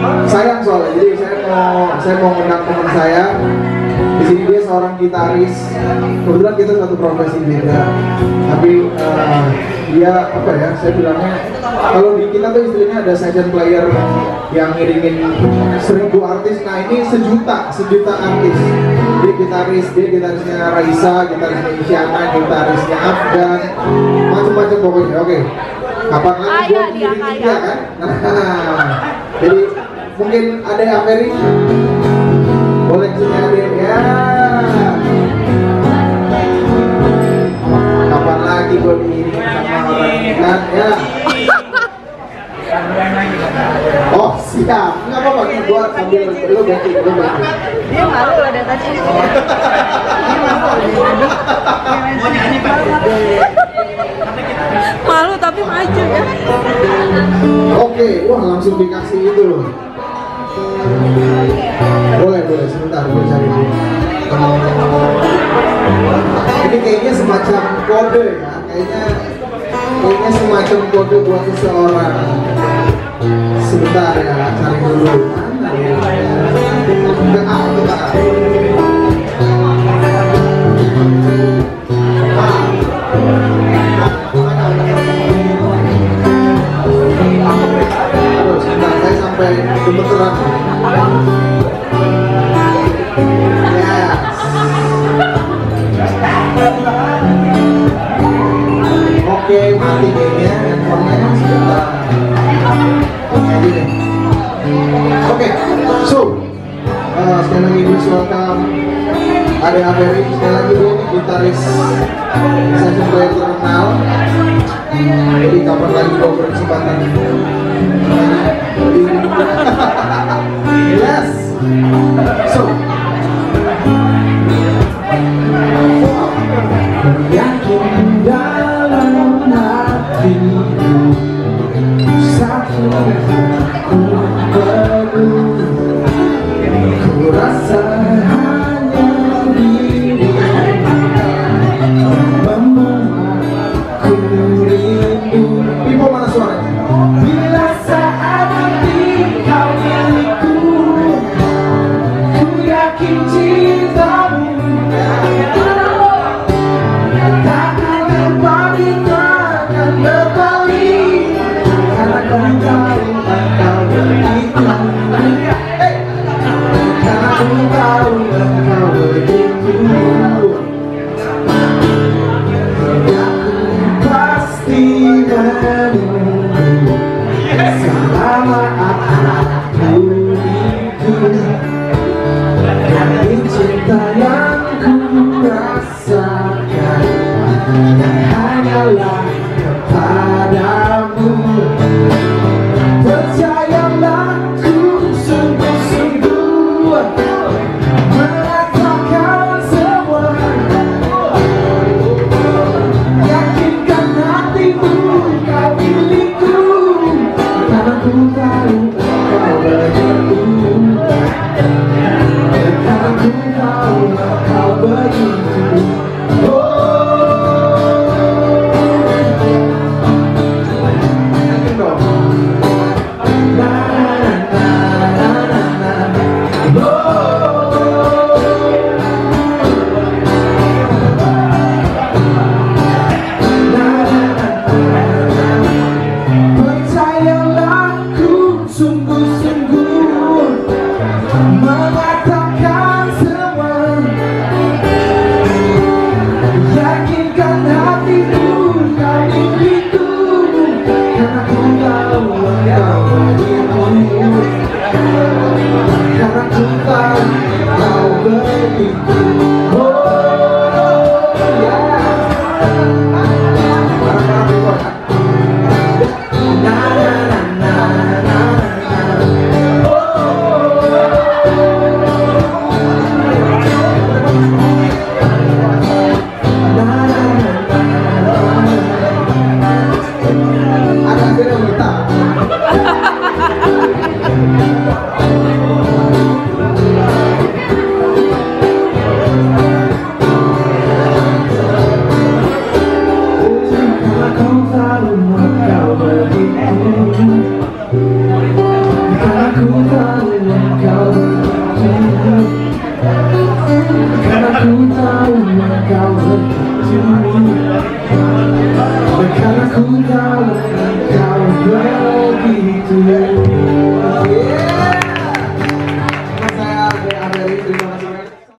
sayang soalnya, jadi saya mau ngundang teman saya. Di sini dia seorang gitaris. Kebetulan kita satu profesi beda. Tapi dia apa ya? Saya bilangnya kalau di kita tuh istilahnya ada session player yang ngiringin 1000 artis. Nah ini sejuta artis. Dia gitarisnya Raisa, gitarisnya Isyana, gitarisnya Afgan, macam-macam pokoknya. Oke. Kapan lagi gue ngiringin dia kan? Nah, jadi mungkin ada yang Ameri boleh sini hadir ya. Kapan lagi gue diiring sama orang ini kan ya. Oh siap, nggak apa-apa nih gue sambil lu ganti. Dia malu ada tadi. Malu tapi maju ya. Oke, wah langsung dikasih itu loh. Boleh sebentar gue cari dulu. Ini kayaknya semacam kode ya, kayaknya semacam kode buat seseorang. Sebentar ya, cari dulu. Aduh, sebentar saya sampai gemeteran. Oke, mati kayaknya handphonenya sebentar. Ini aja deh. Oke, so sekali lagi please welcome Ade Averi. Sekali lagi dia ini gitaris session player terkenal. Jadi kapan lagi gue berkesempatan? Yes. So yakin dalam hatiku satu ku perlu, ku rasa hanya dirimu membuatku rindu. Ibu mana suaranya? Bila saat nanti kau milikku, ku yakin cintamu selama aku hidup, dari cinta yang ku rasakan hanyalah kepadamu. Percayalah ku sungguh-sungguh mengatakan semua, yakinkan hatimu kau milikku, karena ku tahu kau begitu, karena ku tahu kau begitu. Mengatakan semua, yakinkan hatimu kau begitu, karena ku tahu kau begitu, karena ku tahu kau begitu. Karena ku Ku tahu maka